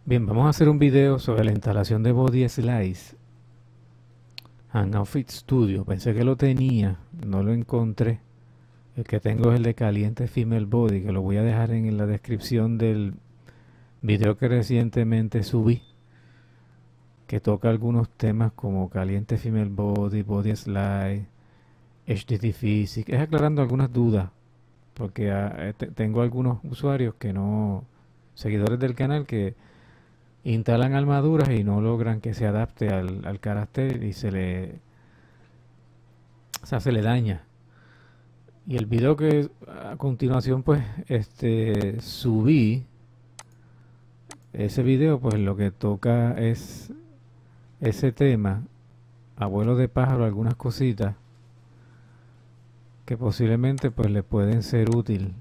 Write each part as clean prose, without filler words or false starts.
Bien, vamos a hacer un video sobre la instalación de Body Slice en Outfit Studio. Pensé que lo tenía, no lo encontré. El que tengo es el de Caliente Female Body, que lo voy a dejar en la descripción del video que recientemente subí, que toca algunos temas como Caliente Female Body, Body Slice, HDT Physics. Es aclarando algunas dudas, porque tengo algunos usuarios que no, seguidores del canal que instalan armaduras y no logran que se adapte al carácter y se le daña. Y el video que a continuación pues subí, ese video pues lo que toca es ese tema, abuelo de pájaro, algunas cositas que posiblemente pues le pueden ser útil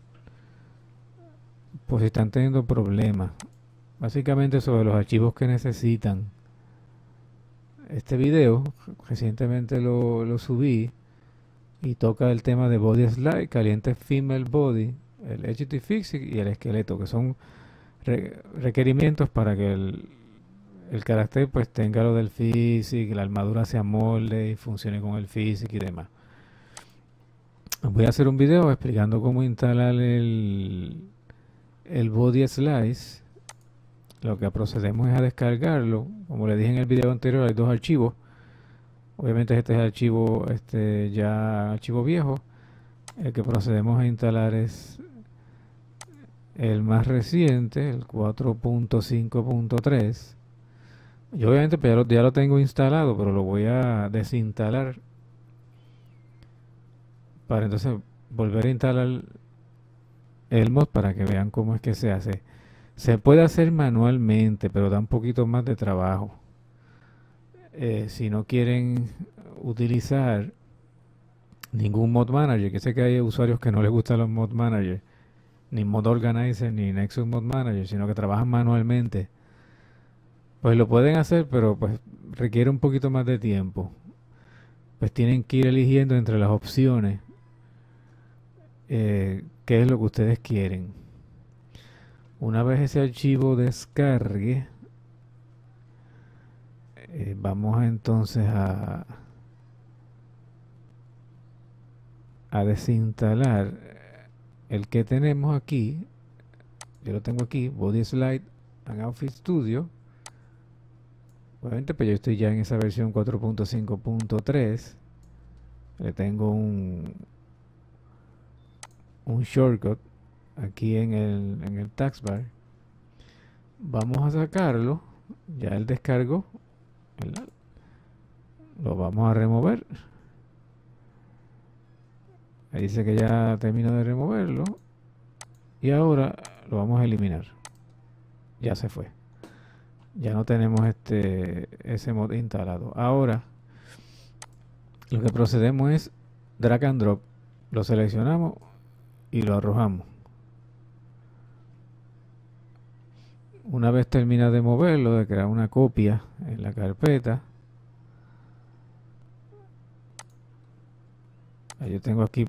pues si están teniendo problemas. Básicamente sobre los archivos que necesitan. Este video recientemente lo subí y toca el tema de Body Slide, Caliente Female Body, el HT Fixing y el esqueleto, que son requerimientos para que el carácter pues tenga lo del Physic, la armadura se amolde y funcione con el Physic y demás. Voy a hacer un video explicando cómo instalar el Body Slice. Lo que procedemos es a descargarlo. Como le dije en el video anterior, hay dos archivos. Obviamente este es el archivo, ya archivo viejo. El que procedemos a instalar es el más reciente, el 4.5.3. Yo obviamente pues ya lo tengo instalado, pero lo voy a desinstalar para entonces volver a instalar el mod para que vean cómo es que se hace. Se puede hacer manualmente, pero da un poquito más de trabajo. Si no quieren utilizar ningún mod manager, que sé que hay usuarios que no les gustan los mod managers, ni mod organizer, ni Nexus mod manager, sino que trabajan manualmente, pues lo pueden hacer, pero pues requiere un poquito más de tiempo. Pues tienen que ir eligiendo entre las opciones qué es lo que ustedes quieren. Una vez ese archivo descargue, vamos entonces a desinstalar el que tenemos aquí. Yo lo tengo aquí, Body Slide and Outfit Studio. Obviamente pues yo estoy ya en esa versión 4.5.3. Le tengo un shortcut aquí en el taskbar. Vamos a sacarlo. Ya el descargo, ¿verdad? Lo vamos a remover. Ahí dice que ya terminó de removerlo. Y ahora lo vamos a eliminar. Ya se fue. Ya no tenemos ese mod instalado. Ahora lo que procedemos es drag and drop. Lo seleccionamos y lo arrojamos. Una vez termina de moverlo, de crear una copia en la carpeta, yo tengo aquí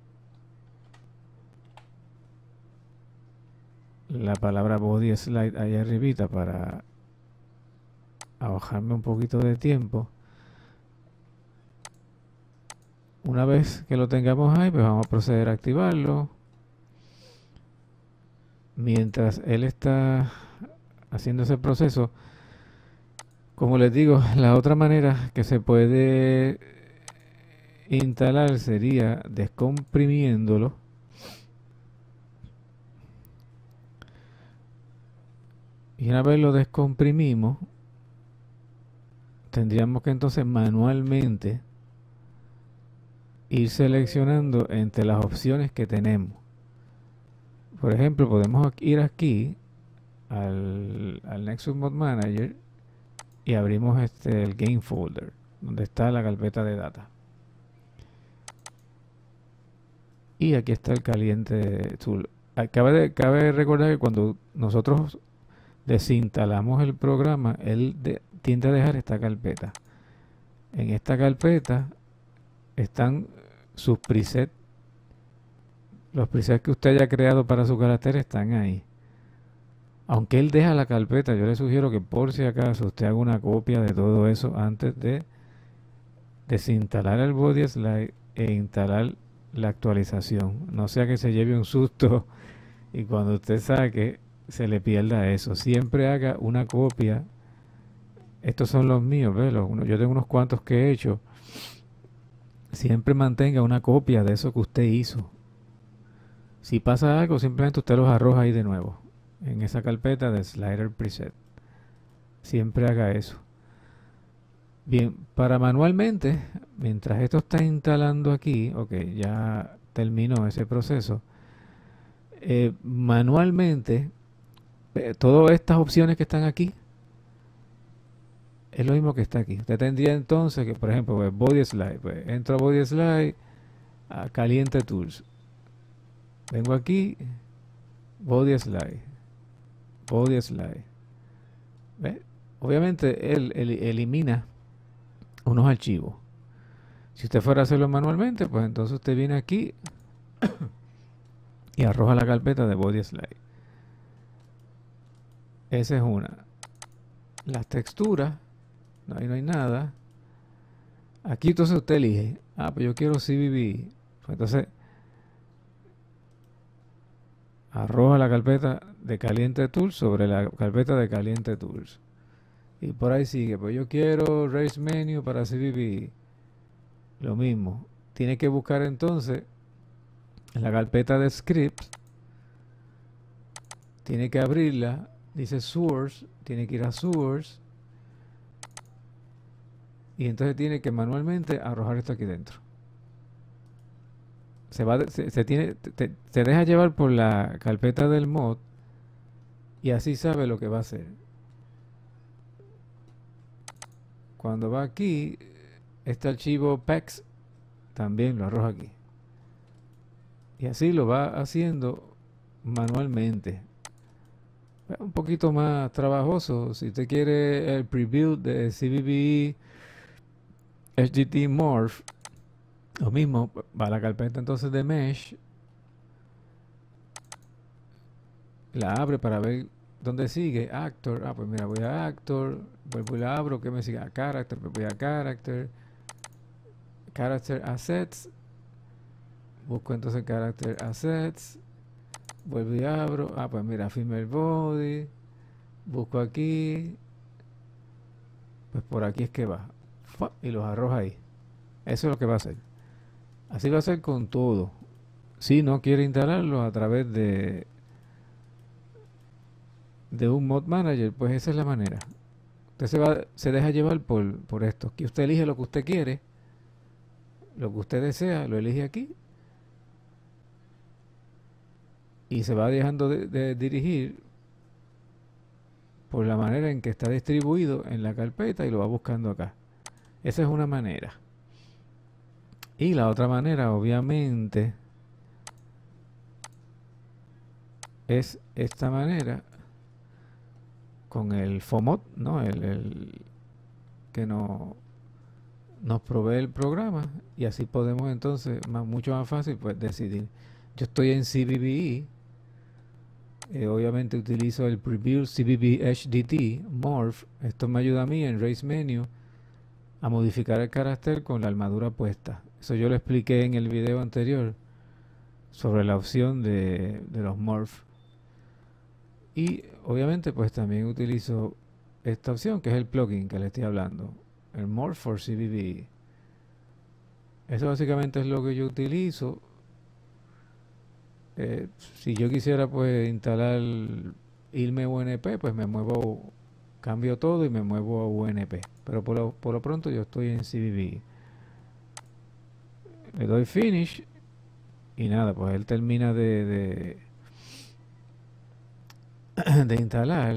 la palabra Body Slide ahí arribita para ahorrarme un poquito de tiempo. Una vez que lo tengamos ahí, pues vamos a proceder a activarlo. Mientras él está haciendo ese proceso, como les digo, la otra manera que se puede instalar sería descomprimiéndolo. Y una vez lo descomprimimos, tendríamos que entonces manualmente ir seleccionando entre las opciones que tenemos. Por ejemplo, podemos ir aquí al Nexus Mod Manager y abrimos el Game Folder, donde está la carpeta de data. Y aquí está el Caliente Tool. Cabe recordar que cuando nosotros desinstalamos el programa, él tiende a dejar esta carpeta. En esta carpeta están sus presets. Los presets que usted haya creado para su carácter están ahí. Aunque él deja la carpeta, yo le sugiero que por si acaso usted haga una copia de todo eso antes de desinstalar el Body Slide e instalar la actualización. No sea que se lleve un susto y cuando usted saque se le pierda eso. Siempre haga una copia. Estos son los míos, ¿ves? Yo tengo unos cuantos que he hecho. Siempre mantenga una copia de eso que usted hizo. Si pasa algo, simplemente usted los arroja ahí de nuevo, en esa carpeta de Slider Preset. Siempre haga eso. Bien, para manualmente, mientras esto está instalando aquí, ok, ya terminó ese proceso. Manualmente, todas estas opciones que están aquí, es lo mismo que está aquí. Usted tendría entonces que, por ejemplo, pues, Body Slide. Pues, entro a Body Slide, a Caliente Tools. Vengo aquí, Body Slide. Body Slide. ¿Ve? Obviamente, él elimina unos archivos. Si usted fuera a hacerlo manualmente, pues entonces usted viene aquí y arroja la carpeta de Body Slide. Esa es una. Las texturas, ahí no hay nada. Aquí entonces usted elige, pues yo quiero CBB. Pues entonces arroja la carpeta de Caliente Tools sobre la carpeta de Caliente Tools. Y por ahí sigue, pues yo quiero Raise Menu para CBB. Lo mismo. Tiene que buscar entonces en la carpeta de Scripts. Tiene que abrirla. Dice Source. Tiene que ir a Source. Y entonces tiene que manualmente arrojar esto aquí dentro. Se deja llevar por la carpeta del mod. Y así sabe lo que va a hacer. Cuando va aquí, este archivo PEX también lo arroja aquí. Y así lo va haciendo manualmente. Un poquito más trabajoso. Si usted quiere el preview de CBB HDT Morph, lo mismo, va a la carpeta entonces de Mesh, la abre para ver dónde sigue. Actor, pues mira, voy a Actor, vuelvo y la abro, que me sigue a Character, pues voy a Character Assets, busco entonces Character Assets, vuelvo y abro, pues mira, Female Body, busco aquí, pues por aquí es que va, y los arroja ahí. Eso es lo que va a hacer. Así va a ser con todo. Si no quiere instalarlo a través de un mod manager, pues esa es la manera. Usted se deja llevar por esto. Que usted elige lo que usted quiere, lo que usted desea, lo elige aquí y se va dejando de dirigir por la manera en que está distribuido en la carpeta y lo va buscando acá. Esa es una manera. Y la otra manera, obviamente, es esta manera con el FOMOD, ¿no? El que nos provee el programa, y así podemos entonces, mucho más fácil, pues decidir. Yo estoy en CBBE, obviamente utilizo el Preview CBB HDT Morph. Esto me ayuda a mí en Raise Menu a modificar el carácter con la armadura puesta. Eso yo lo expliqué en el video anterior sobre la opción de los Morph. Y obviamente pues también utilizo esta opción que es el plugin que le estoy hablando, el Morph for CBB. Eso básicamente es lo que yo utilizo. Si yo quisiera pues instalar irme a UNP, pues me muevo, cambio todo y me muevo a UNP. Pero por lo pronto yo estoy en CBB. Le doy Finish y nada, pues él termina de instalar.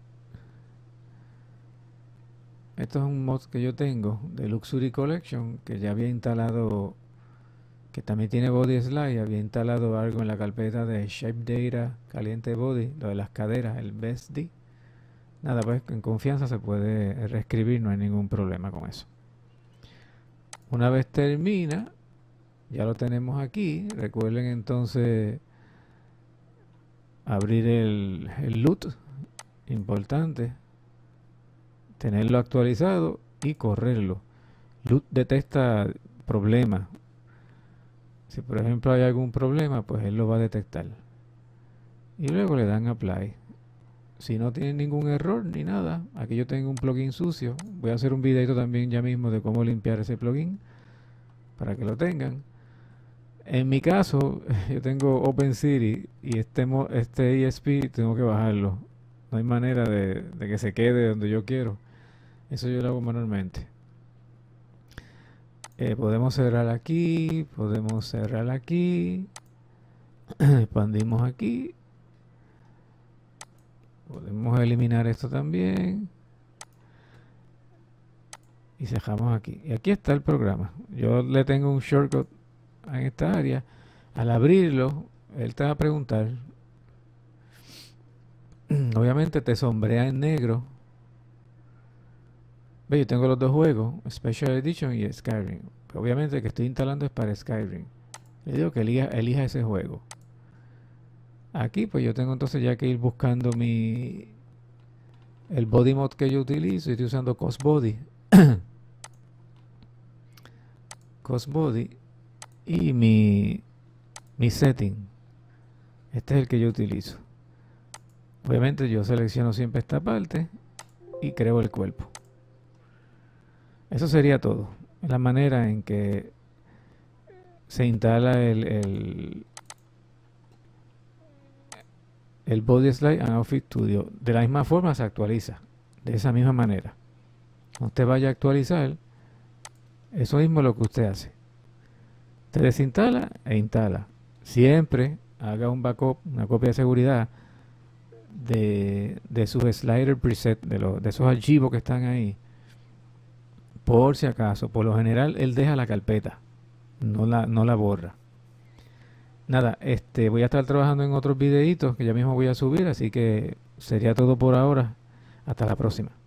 Esto es un mod que yo tengo de Luxury Collection, que ya había instalado, que también tiene Body Slide. Había instalado algo en la carpeta de Shape Data Caliente Body, lo de las caderas, el BSD. Nada, pues en confianza se puede reescribir, no hay ningún problema con eso. Una vez termina, ya lo tenemos aquí. Recuerden entonces abrir el LUT Importante tenerlo actualizado y correrlo. LUT detecta problemas. Si por ejemplo hay algún problema, pues él lo va a detectar. Y luego le dan apply. Si no tiene ningún error ni nada, aquí yo tengo un plugin sucio. Voy a hacer un videito también ya mismo de cómo limpiar ese plugin para que lo tengan. En mi caso, yo tengo OpenCity y este ESP tengo que bajarlo. No hay manera de que se quede donde yo quiero. Eso yo lo hago manualmente. Podemos cerrar aquí, podemos cerrar aquí, expandimos aquí, podemos eliminar esto también y cerramos aquí. Y aquí está el programa. Yo le tengo un shortcut en esta área. Al abrirlo, él te va a preguntar. Obviamente te sombrea en negro. Ve, yo tengo los dos juegos, Special Edition y Skyrim. Pero obviamente el que estoy instalando es para Skyrim. Le digo que elija ese juego. Aquí pues yo tengo entonces ya que ir buscando el body mod que yo utilizo. Y estoy usando Cost Body. Cost Body. Y mi setting. Este es el que yo utilizo. Obviamente yo selecciono siempre esta parte y creo el cuerpo. Eso sería todo. La manera en que se instala el Body Slide en Outfit Studio. De la misma forma se actualiza. De esa misma manera. Cuando usted vaya a actualizar, eso mismo es lo que usted hace. Usted desinstala e instala. Siempre haga un backup, una copia de seguridad de sus slider preset, de esos archivos que están ahí. Por si acaso, por lo general él deja la carpeta, no la borra. Nada, voy a estar trabajando en otros videitos que ya mismo voy a subir, así que sería todo por ahora. Hasta la próxima.